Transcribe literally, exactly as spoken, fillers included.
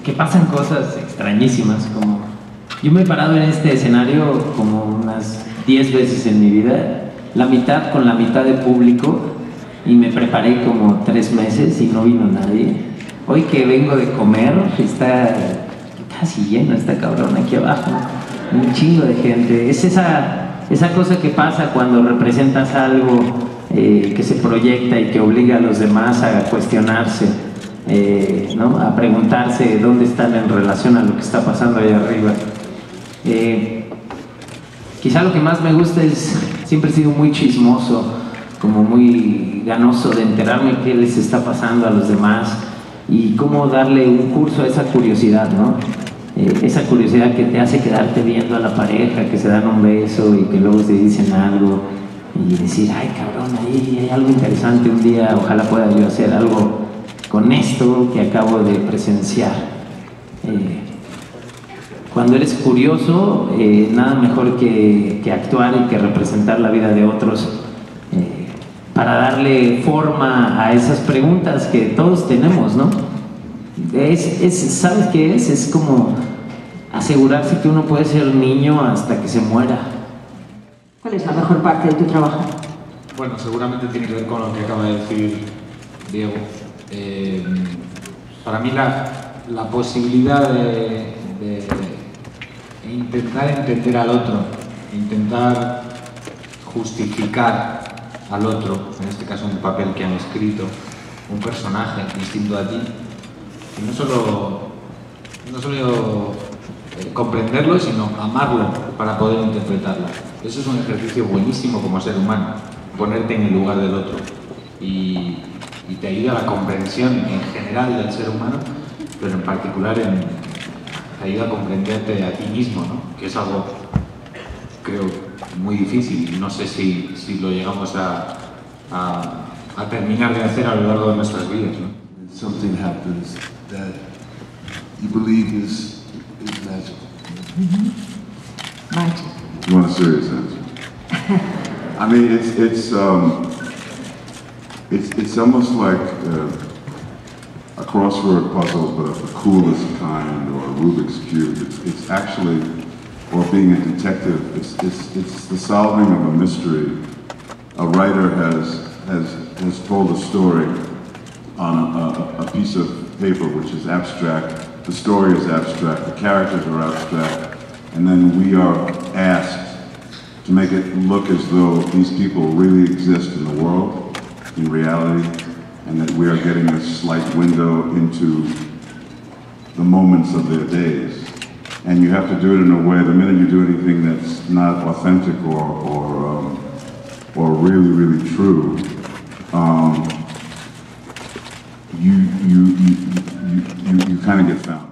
que pasan cosas extrañísimas, como yo me he parado en este escenario como unas diez veces en mi vida, la mitad con la mitad de público, y me preparé como tres meses y no vino nadie. Hoy que vengo de comer, está casi lleno esta cabrón aquí abajo, un chingo de gente. Es esa, esa cosa que pasa cuando representas algo eh, que se proyecta y que obliga a los demás a cuestionarse, eh, ¿no? A preguntarse dónde están en relación a lo que está pasando allá arriba. Eh, quizá lo que más me gusta es, siempre he sido muy chismoso, como muy ganoso de enterarme qué les está pasando a los demás y cómo darle un curso a esa curiosidad, ¿no? Eh, esa curiosidad que te hace quedarte viendo a la pareja, que se dan un beso y que luego se dicen algo y decir, ay cabrón, ahí hay algo interesante, un día ojalá pueda yo hacer algo con esto que acabo de presenciar. Eh, cuando eres curioso, eh, nada mejor que, que actuar y que representar la vida de otros eh, para darle forma a esas preguntas que todos tenemos, ¿no? Es, es, ¿sabes qué es? Es como asegurarse que uno puede ser niño hasta que se muera. ¿Cuál es la mejor parte de tu trabajo? Bueno, seguramente tiene que ver con lo que acaba de decir Diego. Eh, para mí la, la posibilidad de, de, de intentar entender al otro, intentar justificar al otro, en este caso un papel que han escrito, un personaje distinto a ti, y no solo, no solo eh, comprenderlo, sino amarlo para poder interpretarlo. Eso es un ejercicio buenísimo como ser humano, ponerte en el lugar del otro, y, y te ayuda a la comprensión en general del ser humano, pero en particular en, te ayuda a comprenderte a ti mismo, ¿no? Que es algo, creo, muy difícil, y no sé si, si lo llegamos a, a, a terminar de hacer a lo largo de nuestras vidas, ¿no? Something happens that you believe is, is magical. Mm-hmm. Magic. You want a serious answer? I mean, it's it's um, it's it's almost like uh, a crossword puzzle, but of the coolest kind, or a Rubik's cube. It's it's actually, or being a detective. It's it's it's the solving of a mystery. A writer has has has told a story on a, a piece of paper which is abstract. The story is abstract. The characters are abstract. And then we are asked to make it look as though these people really exist in the world, in reality, and that we are getting a slight window into the moments of their days. And you have to do it in a way, the minute you do anything that's not authentic or, or, um, or really, really true, um, you, you, you, you, you, you kind of get found.